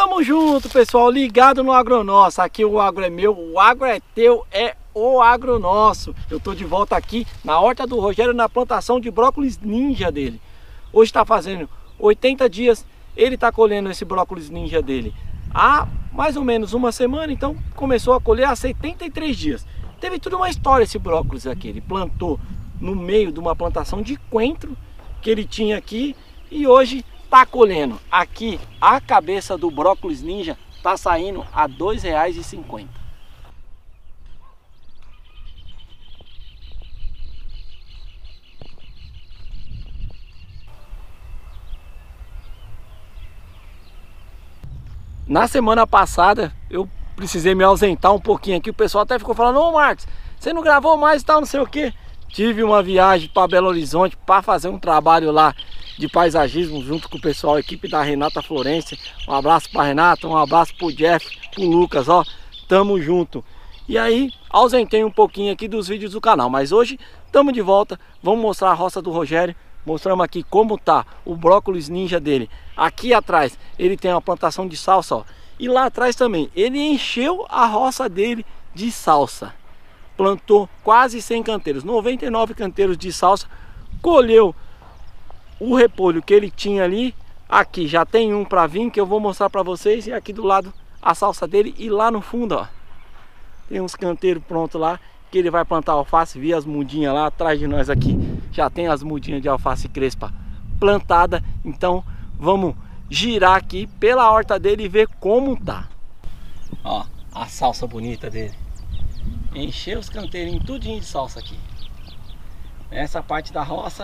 Tamo junto, pessoal, ligado no Agronosso. Aqui o agro é meu, o agro é teu, é o Agronosso. Eu tô de volta aqui na horta do Rogério, na plantação de brócolis ninja dele. Hoje tá fazendo 80 dias, ele tá colhendo esse brócolis ninja dele há mais ou menos uma semana, então começou a colher há 73 dias. Teve toda uma história esse brócolis aqui. Ele plantou no meio de uma plantação de coentro que ele tinha aqui e hoje tá colhendo. Aqui a cabeça do brócolis ninja tá saindo a R$ 2,50. Na semana passada eu precisei me ausentar um pouquinho aqui. O pessoal até ficou falando: ô Marcos, você não gravou mais e tal, não sei o que. Tive uma viagem para Belo Horizonte para fazer um trabalho lá de paisagismo junto com o pessoal, a equipe da Renata Florencio. Um abraço para Renata, um abraço pro Jeff, pro Lucas, ó, tamo junto. E aí ausentei um pouquinho aqui dos vídeos do canal, mas hoje tamo de volta. Vamos mostrar a roça do Rogério. Mostramos aqui como tá o brócolis ninja dele. Aqui atrás ele tem uma plantação de salsa, ó. E lá atrás também ele encheu a roça dele de salsa. Plantou quase 100 canteiros, 99 canteiros de salsa. Colheu o repolho que ele tinha ali. Aqui já tem um para vir que eu vou mostrar para vocês. E aqui do lado a salsa dele. E lá no fundo, ó, tem uns canteiros prontos lá que ele vai plantar alface. Vi as mudinhas lá atrás de nós aqui. Já tem as mudinhas de alface crespa plantada. Então vamos girar aqui pela horta dele e ver como tá. Ó, a salsa bonita dele. Encheu os canteirinhos tudinho de salsa aqui. Essa parte da roça.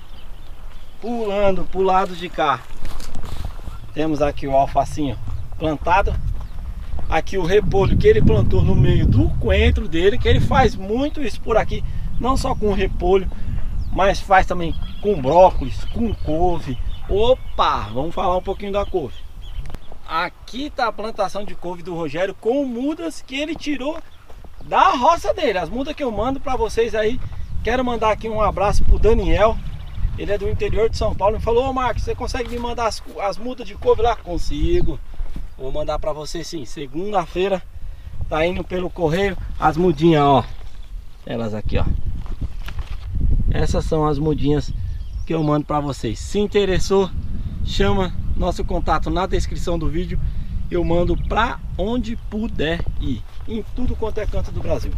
Pulando pro lado de cá, temos aqui o alfacinho plantado. Aqui o repolho que ele plantou no meio do coentro dele, que ele faz muito isso por aqui. Não só com repolho, mas faz também com brócolis, com couve. Opa, vamos falar um pouquinho da couve. Aqui tá a plantação de couve do Rogério com mudas que ele tirou da roça dele. As mudas que eu mando para vocês aí. Quero mandar aqui um abraço pro Daniel. Ele é do interior de São Paulo. Ele falou: ô Marcos, você consegue me mandar as mudas de couve lá? Consigo. Vou mandar para você sim. Segunda-feira tá indo pelo correio as mudinhas, ó. Elas aqui, ó. Essas são as mudinhas que eu mando para vocês. Se interessou, chama nosso contato na descrição do vídeo. Eu mando para onde puder ir, em tudo quanto é canto do Brasil.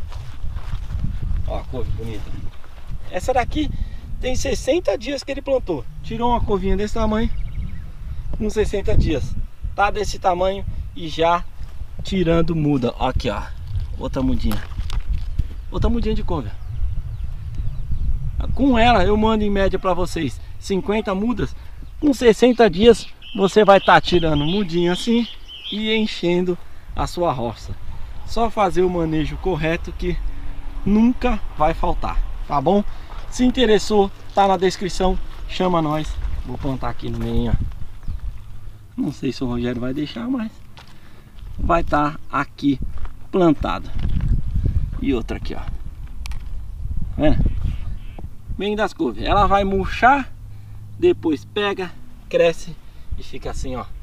Ó a couve bonita. Essa daqui tem 60 dias que ele plantou. Tirou uma couvinha desse tamanho com 60 dias. Tá desse tamanho e já tirando muda. Ó, aqui, ó. Outra mudinha. Outra mudinha de couve. Com ela eu mando em média para vocês 50 mudas. Com 60 dias você vai estar tirando mudinha assim e enchendo a sua roça. Só fazer o manejo correto que nunca vai faltar, tá bom? Se interessou, tá na descrição, chama nós. Vou plantar aqui no meio, ó. Não sei se o Rogério vai deixar, mas vai estar aqui plantado. E outra aqui, ó. É. Bem das couves. Ela vai murchar, depois pega, cresce e fica assim, ó.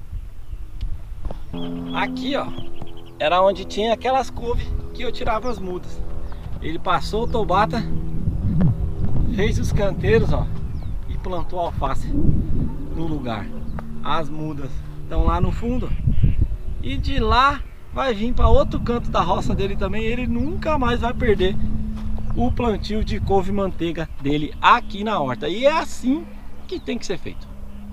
Aqui, ó, era onde tinha aquelas couves que eu tirava as mudas. Ele passou o tobata, fez os canteiros, ó, e plantou alface no lugar. As mudas estão lá no fundo, e de lá vai vir para outro canto da roça dele também. Ele nunca mais vai perder o plantio de couve manteiga dele aqui na horta. E é assim que tem que ser feito.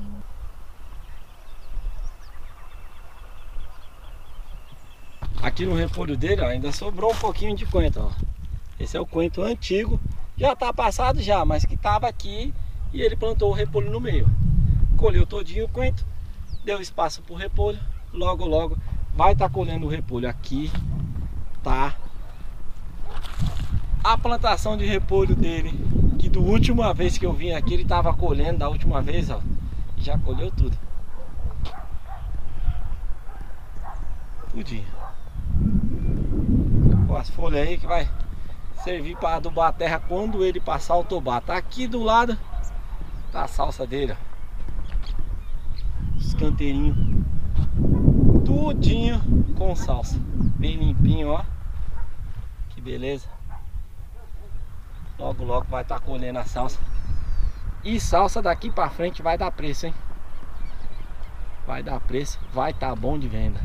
Aqui no repolho dele, ó, ainda sobrou um pouquinho de coentro, ó. Esse é o coentro antigo. Já tá passado já, mas que tava aqui e ele plantou o repolho no meio. Colheu todinho o coentro, deu espaço pro repolho. Logo, logo vai estar colhendo o repolho. Aqui tá a plantação de repolho dele, que da última vez que eu vim aqui ele tava colhendo, da última vez, ó. Já colheu tudo. Tudinho. Com as folhas aí que vai servir para adubar a terra quando ele passar o tobata. Aqui do lado tá a salsa dele, ó. Os canteirinhos tudinho com salsa. Bem limpinho, ó. Que beleza. Logo, logo vai estar colhendo a salsa. E salsa daqui pra frente vai dar preço, hein? Vai dar preço, vai estar bom de venda.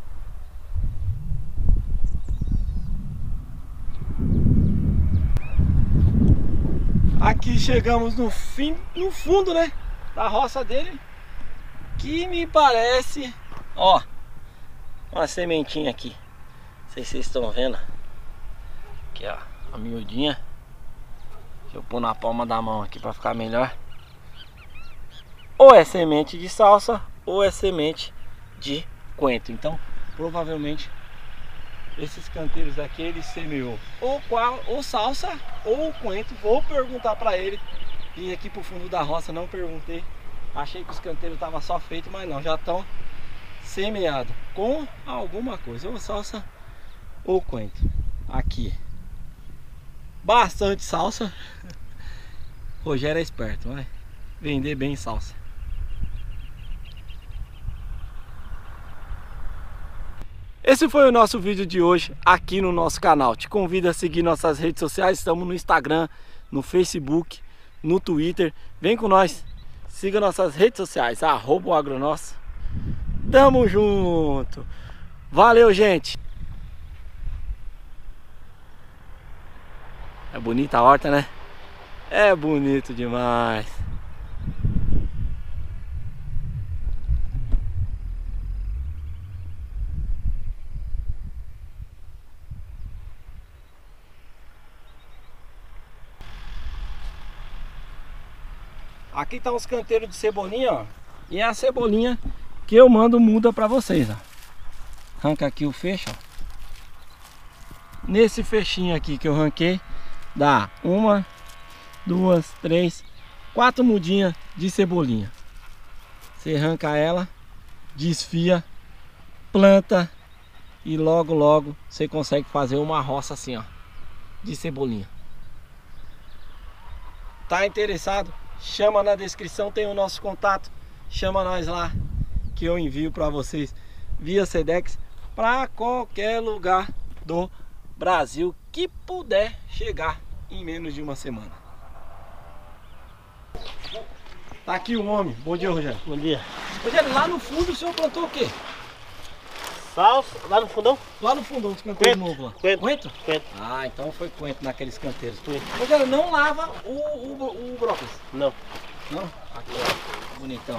Aqui chegamos no fim, no fundo, né, da roça dele, que me parece, ó, uma sementinha aqui. Não sei se vocês estão vendo. Aqui, ó, a miudinha. Deixa eu pôr na palma da mão aqui para ficar melhor. Ou é semente de salsa ou é semente de coentro. Então, provavelmente esses canteiros aqui ele semeou ou salsa ou coentro. Vou perguntar para ele. Vim aqui pro fundo da roça, não perguntei. Achei que os canteiros estavam só feitos, mas não, já estão semeados com alguma coisa, ou salsa ou coentro. Aqui bastante salsa. Rogério é esperto, vai vender bem salsa. Esse foi o nosso vídeo de hoje aqui no nosso canal. Te convido a seguir nossas redes sociais. Estamos no Instagram, no Facebook, no Twitter. Vem com nós. Siga nossas redes sociais. @agronosso. Tamo junto. Valeu, gente. É bonita a horta, né? É bonito demais. Aqui tá os canteiros de cebolinha, ó. E é a cebolinha que eu mando muda pra vocês, ó. Arranca aqui o fecho, ó. Nesse fechinho aqui que eu ranquei, dá 1, 2, 3, 4 mudinhas de cebolinha. Você arranca ela, desfia, planta e logo logo você consegue fazer uma roça assim, ó, de cebolinha. Tá interessado? Chama na descrição, tem o nosso contato. Chama nós lá que eu envio para vocês via Sedex para qualquer lugar do Brasil que puder chegar em menos de uma semana. Tá aqui o homem. Bom dia, Rogério. Bom dia. Rogério, lá no fundo o senhor plantou o quê? Salsa, lá no fundão? Lá no fundão dos canteiros novos lá. Coentro. Coentro? Ah, então foi coentro naqueles canteiros. Coentro. Rogério, não lava o brócolis? Não. Não? Aqui, ó. Bonitão.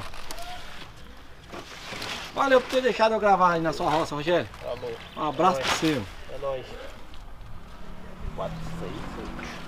Valeu por ter deixado eu gravar aí na sua roça, Rogério. Tá bom. Um abraço pro seu. É nóis. 4, 6, 8.